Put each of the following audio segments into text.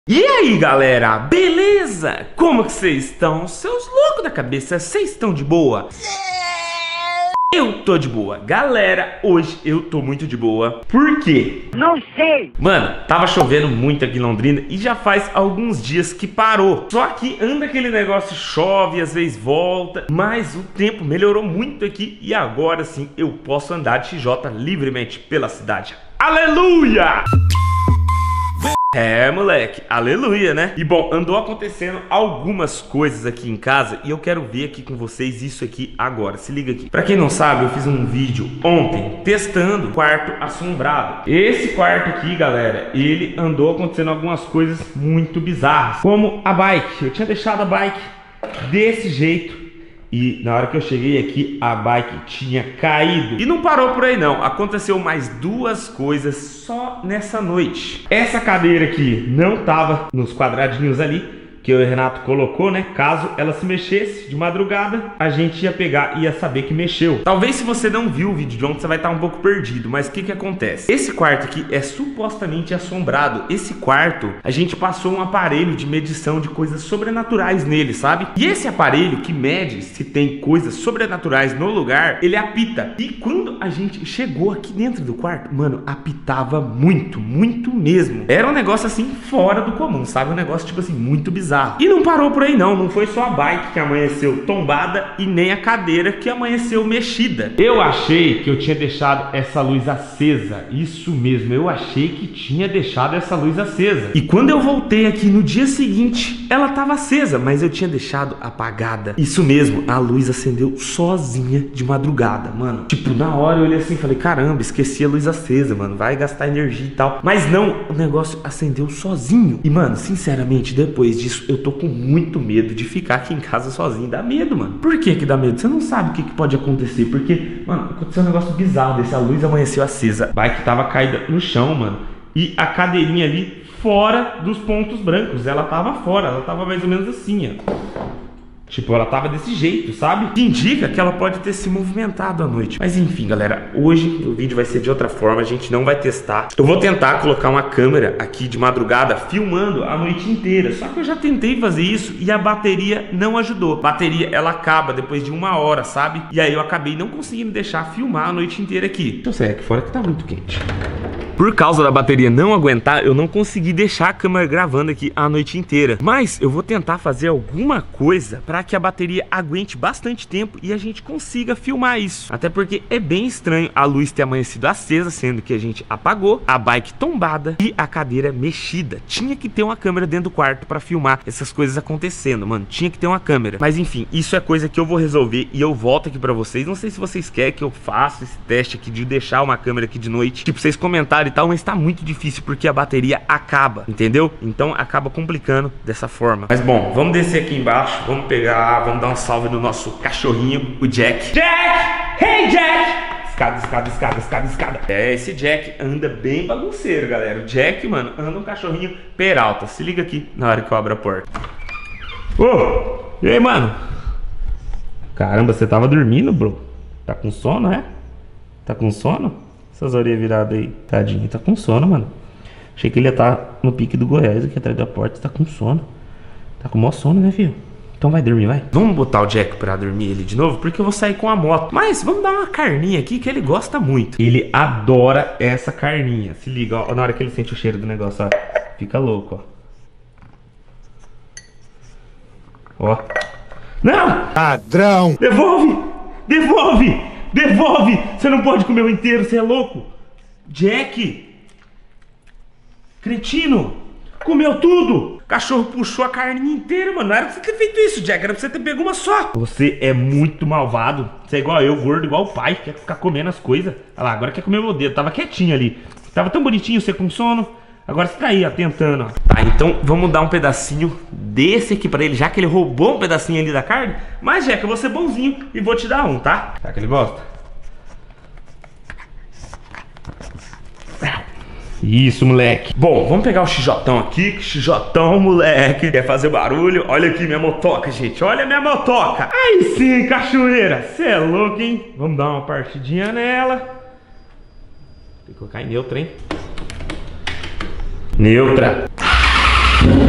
E aí galera, beleza? Como que vocês estão? Seus loucos da cabeça, vocês estão de boa? Eu tô de boa. Galera, hoje eu tô muito de boa. Por quê? Não sei. Mano, tava chovendo muito aqui em Londrina e já faz alguns dias que parou. Só que anda aquele negócio, chove, às vezes volta. Mas o tempo melhorou muito aqui e agora sim eu posso andar de XJ livremente pela cidade. Aleluia! É, moleque, aleluia, né? E bom, andou acontecendo algumas coisas aqui em casa e eu quero ver aqui com vocês isso aqui agora. Se liga aqui. Pra quem não sabe, eu fiz um vídeo ontem testando o quarto assombrado. Esse quarto aqui, galera, ele andou acontecendo algumas coisas muito bizarras, como a bike. Eu tinha deixado a bike desse jeito e na hora que eu cheguei aqui, a bike tinha caído. E não parou por aí não, aconteceu mais duas coisas só nessa noite. Essa cadeira aqui não tava nos quadradinhos ali que o Renato colocou, né? Caso ela se mexesse de madrugada, a gente ia pegar e ia saber que mexeu. Talvez se você não viu o vídeo de ontem, você vai estar um pouco perdido. Mas o que acontece? Esse quarto aqui é supostamente assombrado. Esse quarto, a gente passou um aparelho de medição de coisas sobrenaturais nele, sabe? E esse aparelho que mede se tem coisas sobrenaturais no lugar, ele apita. E quando a gente chegou aqui dentro do quarto, mano, apitava muito, muito mesmo. Era um negócio assim fora do comum, sabe? Um negócio tipo assim, muito bizarro. E não parou por aí não foi só a bike que amanheceu tombada e nem a cadeira que amanheceu mexida. Eu achei que eu tinha deixado essa luz acesa, isso mesmo, eu achei que tinha deixado essa luz acesa. E quando eu voltei aqui no dia seguinte, ela estava acesa, mas eu tinha deixado apagada. Isso mesmo, a luz acendeu sozinha de madrugada, mano. Tipo, na hora eu olhei assim e falei, caramba, esqueci a luz acesa, mano, vai gastar energia e tal. Mas não, o negócio acendeu sozinho. E mano, sinceramente, depois disso, eu tô com muito medo de ficar aqui em casa sozinho. Dá medo, mano. Por que que dá medo? Você não sabe o que que pode acontecer. Porque, mano, aconteceu um negócio bizarro desse. A luz amanheceu acesa. A bike tava caída no chão, mano. E a cadeirinha ali fora dos pontos brancos. Ela tava fora. Ela tava mais ou menos assim, ó. Tipo, ela tava desse jeito, sabe? Que indica que ela pode ter se movimentado à noite. Mas enfim, galera, hoje o vídeo vai ser de outra forma. A gente não vai testar. Eu vou tentar colocar uma câmera aqui de madrugada filmando a noite inteira. Só que eu já tentei fazer isso e a bateria não ajudou. A bateria, ela acaba depois de 1 hora, sabe? E aí eu acabei não conseguindo deixar filmar a noite inteira aqui. Deixa eu sair aqui fora que tá muito quente. Por causa da bateria não aguentar, eu não consegui deixar a câmera gravando aqui a noite inteira. Mas eu vou tentar fazer alguma coisa para que a bateria aguente bastante tempo e a gente consiga filmar isso. Até porque é bem estranho a luz ter amanhecido acesa, sendo que a gente apagou, a bike tombada e a cadeira mexida. Tinha que ter uma câmera dentro do quarto para filmar essas coisas acontecendo, mano. Tinha que ter uma câmera. Mas enfim, isso é coisa que eu vou resolver e eu volto aqui para vocês. Não sei se vocês querem que eu faça esse teste aqui de deixar uma câmera aqui de noite. Tipo, vocês comentaram e tal, mas tá muito difícil porque a bateria acaba, entendeu? Então acaba complicando dessa forma. Mas bom, vamos descer aqui embaixo, vamos pegar, vamos dar um salve no nosso cachorrinho, o Jack. Jack! Hey, Jack! Escada, escada, escada, escada, escada. É, esse Jack anda bem bagunceiro, galera. O Jack, mano, anda um cachorrinho peralta. Se liga aqui na hora que eu abro a porta. Ô, e aí, mano? Caramba, você tava dormindo, bro? Tá com sono, é? Tá com sono? Essas orelhas viradas aí. Tadinho, tá com sono, mano. Achei que ele ia estar no pique do Goiás aqui atrás da porta. Tá com sono. Tá com o maior sono, né, filho? Então vai dormir, vai. Vamos botar o Jack pra dormir ele de novo, porque eu vou sair com a moto. Mas vamos dar uma carninha aqui que ele gosta muito. Ele adora essa carninha. Se liga, ó. Na hora que ele sente o cheiro do negócio, ó. Fica louco, ó. Ó. Não! Ladrão! Devolve! Devolve! Devolve! Você não pode comer o inteiro, você é louco! Jack! Cretino! Comeu tudo! O cachorro puxou a carne inteira, mano. Não era pra você ter feito isso, Jack. Era pra você ter pego uma só. Você é muito malvado. Você é igual eu, gordo, igual o pai. Quer ficar comendo as coisas. Olha lá, agora quer comer meu dedo. Tava quietinho ali. Tava tão bonitinho, você com sono. Agora você tá aí, ó, tentando, ó. Tá, então vamos dar um pedacinho desse aqui pra ele, já que ele roubou um pedacinho ali da carne. Mas, Jack, eu vou ser bonzinho e vou te dar um, tá? Será que ele gosta? Isso, moleque. Bom, vamos pegar o XJão aqui. XJão, moleque. Quer fazer barulho? Olha aqui minha motoca, gente. Olha a minha motoca. Aí sim, cachoeira. Cê é louco, hein? Vamos dar uma partidinha nela. Tem que colocar em neutra, hein? Neutra.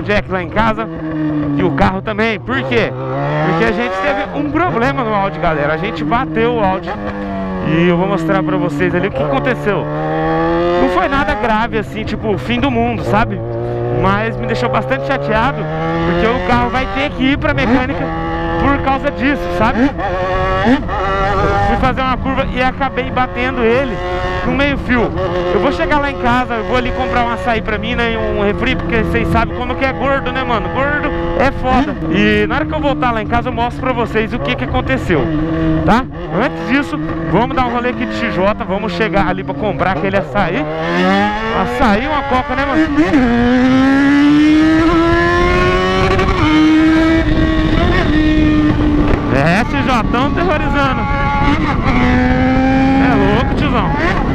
jack lá em casa e o carro também. Por quê? Porque a gente teve um problema no áudio, galera. A gente bateu o áudio e eu vou mostrar pra vocês ali o que aconteceu. Não foi nada grave assim, tipo, fim do mundo, sabe? Mas me deixou bastante chateado, porque o carro vai ter que ir pra mecânica por causa disso, sabe? Fui fazer uma curva e acabei batendo ele no meio fio. Eu vou chegar lá em casa, eu vou ali comprar um açaí pra mim, né, e um refri, porque vocês sabem como que é gordo, né, mano? Gordo é foda. E na hora que eu voltar lá em casa eu mostro pra vocês o que que aconteceu, tá? Antes disso, vamos dar um rolê aqui de XJ, vamos chegar ali pra comprar aquele açaí. Açaí, uma coca, né, mano? É, XJ terrorizando. É louco, tiozão.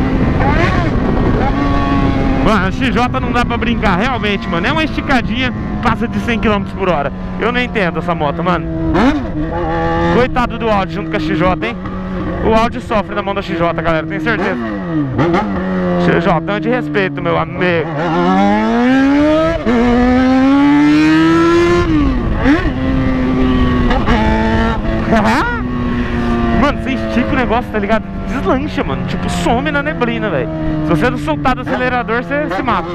Mano, XJ não dá pra brincar, realmente, mano. É uma esticadinha, passa de 100 km por hora. Eu não entendo essa moto, mano. Coitado do Audi junto com a XJ, hein? O Audi sofre na mão da XJ, galera, tenho certeza. XJ, é de respeito, meu amigo. Mano, você estica o negócio, tá ligado? Deslancha, mano. Tipo, some na neblina, velho. Se você não soltar do acelerador, você se mata.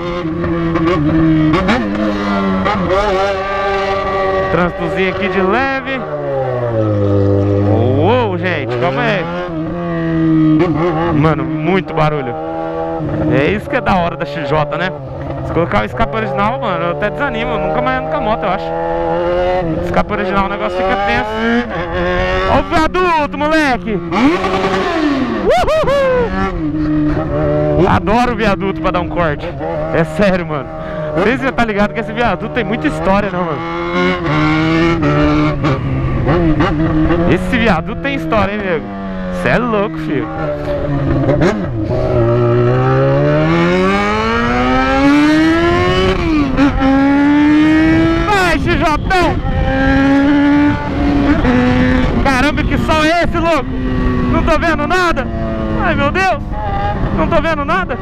Trânsitozinho aqui de leve. Uou, gente, calma aí. Mano, muito barulho. É isso que é da hora da XJ, né? Se colocar o escape original, mano, eu até desanimo. Eu nunca mais ando com a moto, eu acho. Escape original, o negócio fica tenso. Ó o viaduto, moleque! Uhul! Adoro o viaduto pra dar um corte. É sério, mano. Não sei se você tá ligado que esse viaduto tem muita história, não, mano. Esse viaduto tem história, hein, nego? Cê é louco, filho. Vai, XJ! Caramba, que sol é esse, louco? Não tô vendo nada. Ai, meu Deus. Não tô vendo nada.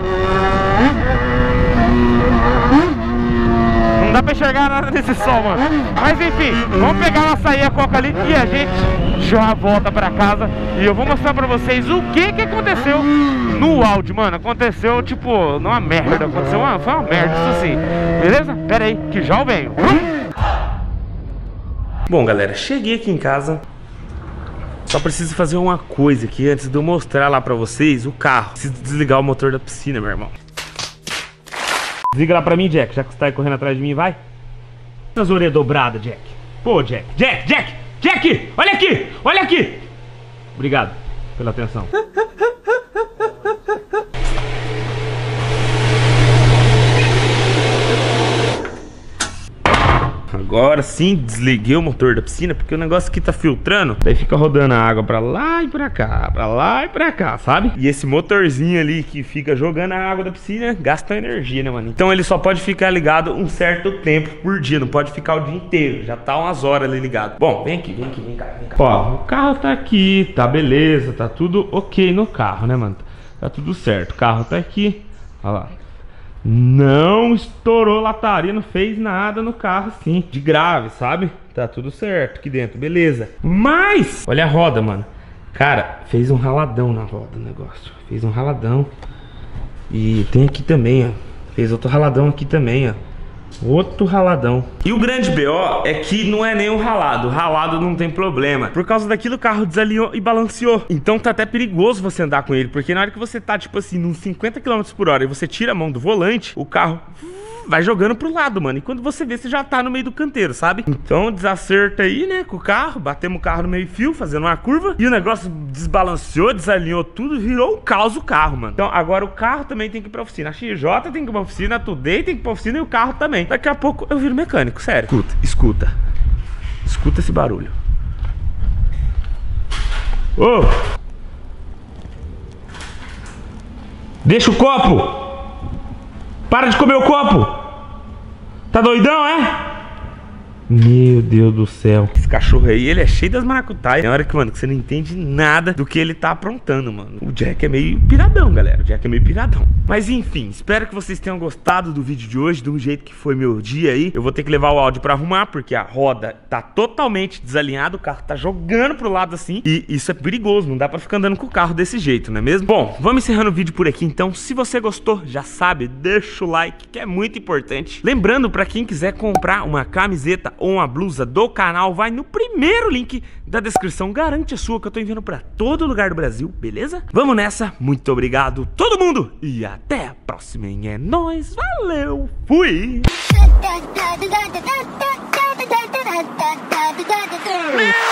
Não dá pra enxergar nada nesse sol, mano. Mas enfim, vamos pegar uma açaí, a coca ali e a gente já volta pra casa. E eu vou mostrar pra vocês o que que aconteceu no áudio, mano. Aconteceu, tipo, não uma merda. Aconteceu foi uma merda, isso assim. Beleza? Pera aí, que já eu venho. Bom, galera, cheguei aqui em casa. Só preciso fazer uma coisa aqui antes de eu mostrar lá pra vocês o carro. Preciso desligar o motor da piscina, meu irmão. Desliga lá pra mim, Jack, já que você tá aí correndo atrás de mim, vai. As orelhas dobradas, Jack. Pô, Jack, Jack, olha aqui, olha aqui. Obrigado pela atenção. Agora sim, desliguei o motor da piscina, porque o negócio aqui tá filtrando. Daí fica rodando a água pra lá e pra cá, pra lá e pra cá, sabe? E esse motorzinho ali que fica jogando a água da piscina gasta energia, né, mano? Então ele só pode ficar ligado um certo tempo por dia, não pode ficar o dia inteiro. Já tá umas horas ali ligado. Bom, vem cá. Ó, o carro tá aqui, tá beleza, tá tudo ok no carro, né, mano? Tá tudo certo, o carro tá aqui, olha lá. Não estourou lataria, não fez nada no carro assim, de grave, sabe? Tá tudo certo aqui dentro, beleza. Mas, olha a roda, mano. Cara, fez um raladão na roda o negócio. Fez um raladão. E tem aqui também, ó. Fez outro raladão aqui também, ó. Outro raladão. E o grande BO é que não é nem um ralado. O ralado não tem problema. Por causa daquilo o carro desalinhou e balanceou. Então tá até perigoso você andar com ele. Porque na hora que você tá, tipo assim, nos 50 km por hora e você tira a mão do volante, o carro vai jogando pro lado, mano. E quando você vê, você já tá no meio do canteiro, sabe? Então desacerta aí, né, com o carro. Batemos o carro no meio fio, fazendo uma curva. E o negócio desbalanceou, desalinhou tudo. Virou um caos o carro, mano. Então agora o carro também tem que ir pra oficina. A XJ tem que ir pra oficina, a Today tem que ir pra oficina e o carro também. Daqui a pouco eu viro mecânico, sério. Escuta. Escuta esse barulho. Ô! Deixa o copo! Para de comer o copo! Tá doidão, é? Meu Deus do céu. Esse cachorro aí, ele é cheio das maracutaias. Tem hora que, mano, que você não entende nada do que ele tá aprontando, mano. O Jack é meio piradão, galera. O Jack é meio piradão. Mas enfim, espero que vocês tenham gostado do vídeo de hoje, do jeito que foi meu dia aí. Eu vou ter que levar o áudio pra arrumar, porque a roda tá totalmente desalinhada, o carro tá jogando pro lado assim, e isso é perigoso, não dá pra ficar andando com o carro desse jeito, não é mesmo? Bom, vamos encerrando o vídeo por aqui então. Se você gostou, já sabe, deixa o like, que é muito importante. Lembrando, pra quem quiser comprar uma camiseta ou uma blusa do canal, vai no primeiro link da descrição, garante a sua, que eu tô enviando pra todo lugar do Brasil, beleza? Vamos nessa, muito obrigado todo mundo, e até a próxima, hein? É nóis, valeu, fui!